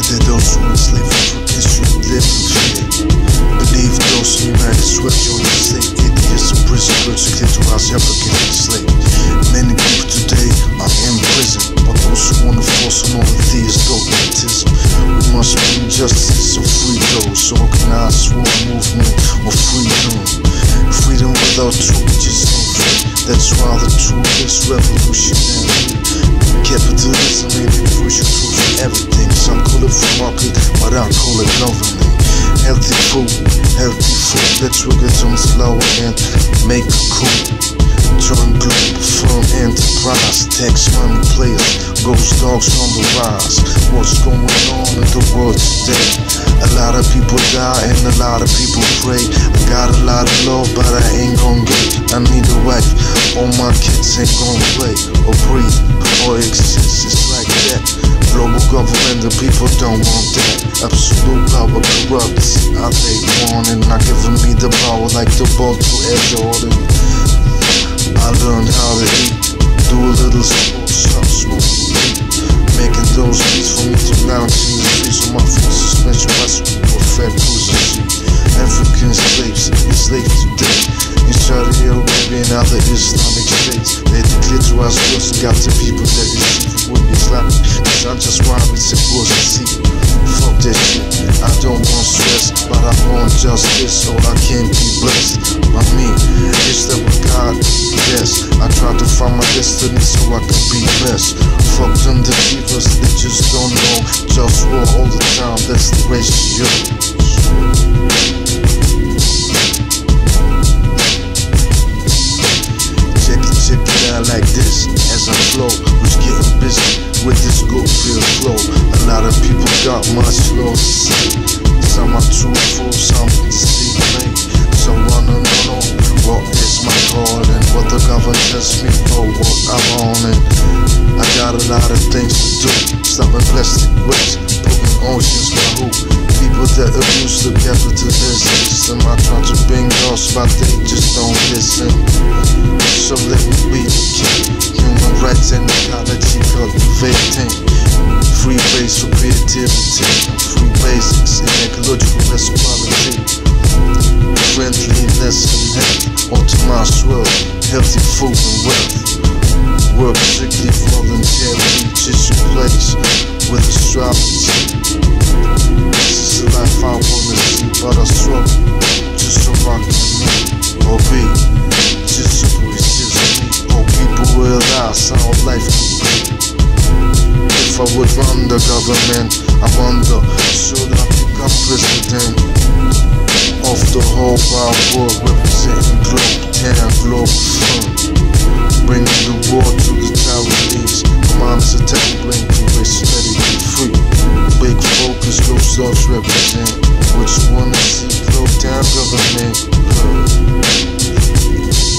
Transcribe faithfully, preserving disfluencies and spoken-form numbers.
that those who enslave Africans should live in fear. Believe those United swept you in the state. Eight years of prison, girls clear to house Africans enslaved. Many people today are in prison, but those who wanna force on all of these dogmatism. We must bring justice or free those. Organized war movement or freedom. Freedom without truth just ain't free. That's why the truth is revolutionary. Capitalism ain't the crucial truth for everything. Some call it free market, but I call it government. Healthy food, healthy food. Let's work it on slow and make a coup. Join Globalfirm enterprise. Tax money players, GhostDogz on the rise. What's going on in the world today? A lot of people die and a lot of people pray. I got a lot of love, but I ain't gon' get. I need a wife, all my kids ain't gon' play or breathe or exist. It's like that. Global government, the people don't want that. Absolute power corrupts. I they want and not giving me the power like the ball to Air Jordan. I learned how to eat, do a little sport, stop smoking weed, making those beats for me to lounge in the streets on my feet, suspension bicycle or fat cruiser seat. African slaves, enslaved today in Saudi Arabia and other Islamic states. They declare to us girls and got the people that receive would be slapping. Cause I just rhyme with some bullshit. Fuck that shit, I don't want stress, but I want justice, so I can be blessed by me. Is that what God? Yes, I try to find my destiny so I can be blessed. Fuck them deceivers, they just don't know. Just war all the time, that's the ratio. Check it, check it out like this as I flow. Who's getting busy with this good feel flow? A lot of people got much slow to say. Some are truthful, some deceiving. Some wanna know what is my call and what the government tells me know what I'm on. And I got a lot of things to do. Stopping plastic waste, putting oceans by who? People that abuse the capitalist system. I try to bring us, but they just don't listen. So let me be the king. Human rights and ecology cultivating. Free base for creativity, free basics in ecological responsibility. Friendliness and health, optimized world, healthy food and wealth. Work strictly voluntarily, just your place with astrology. This is the life I wanna see, but I struggle just to rock with me. Or be just a voice, just me. Or people realize how life can be. If I would run the government, I wonder, should I become president of the whole wide world, representing Globe ten, Globalfirm, bringing the war to the Taiwanese. My mind's a tech bring to race, let it be free. Big focus, GhostDogz represent. What you wanna see, Globe ten government. Good.